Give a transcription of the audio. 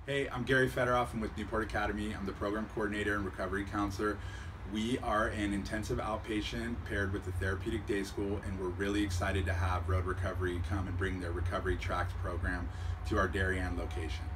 Hey, I'm Gary Fedoroff. I'm with Newport Academy. I'm the program coordinator and recovery counselor. We are an intensive outpatient paired with a therapeutic day school, and we're really excited to have Road Recovery come and bring their RecoveryTrax program to our Darien location.